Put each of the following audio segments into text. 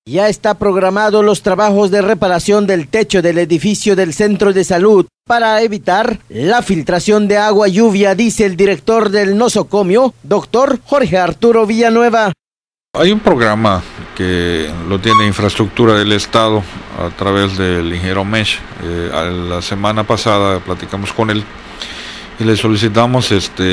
Ya está programado los trabajos de reparación del techo del edificio del centro de salud para evitar la filtración de agua lluvia, dice el director del nosocomio, doctor Jorge Arturo Villanueva. Hay un programa que lo tiene Infraestructura del Estado a través del ingeniero Mesh. La semana pasada platicamos con él y le solicitamos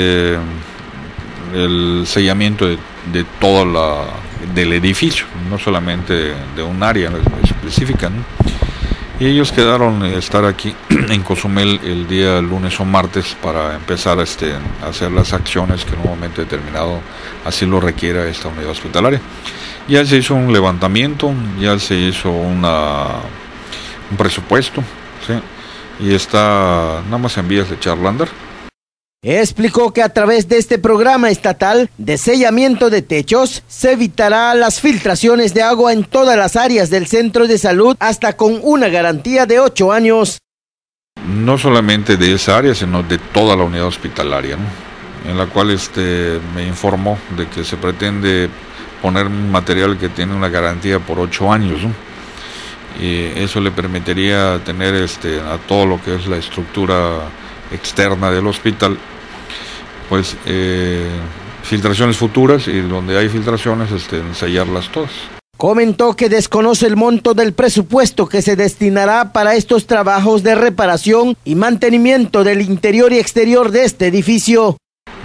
el sellamiento de toda del edificio, no solamente de un área específica, ¿no? Y ellos quedaron estar aquí en Cozumel el día lunes o martes para empezar a hacer las acciones que en un momento determinado así lo requiera esta unidad hospitalaria. Ya se hizo un levantamiento, ya se hizo un presupuesto, ¿sí? Y está nada más en vías de echar a andar. Explicó que a través de este programa estatal de sellamiento de techos se evitará las filtraciones de agua en todas las áreas del centro de salud hasta con una garantía de 8 años. No solamente de esa área, sino de toda la unidad hospitalaria, ¿no? En la cual me informó de que se pretende poner un material que tiene una garantía por 8 años, ¿no? Y eso le permitiría tener a todo lo que es la estructura externa del hospital, pues filtraciones futuras, y donde hay filtraciones sellarlas todas. Comentó que desconoce el monto del presupuesto que se destinará para estos trabajos de reparación y mantenimiento del interior y exterior de este edificio.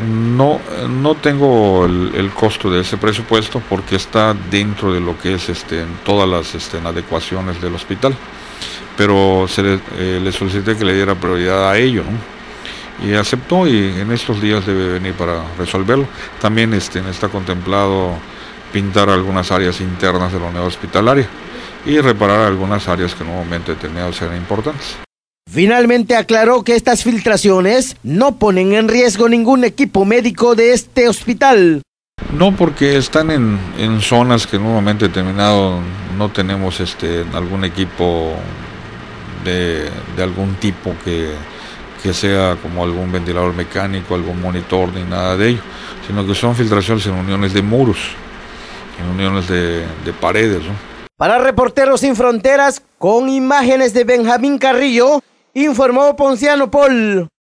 No tengo el costo de ese presupuesto porque está dentro de lo que es todas las adecuaciones del hospital, pero le solicité que le diera prioridad a ello, ¿no? Y aceptó, y en estos días debe venir para resolverlo. También está contemplado pintar algunas áreas internas de la unidad hospitalaria y reparar algunas áreas que en un momento determinado serán importantes. Finalmente aclaró que estas filtraciones no ponen en riesgo ningún equipo médico de este hospital. No, porque están en zonas que en un momento determinado no tenemos algún equipo de algún tipo que sea como algún ventilador mecánico, algún monitor, ni nada de ello, sino que son filtraciones en uniones de muros, en uniones de paredes, ¿no? Para Reporteros Sin Fronteras, con imágenes de Benjamín Carrillo, informó Ponciano Paul.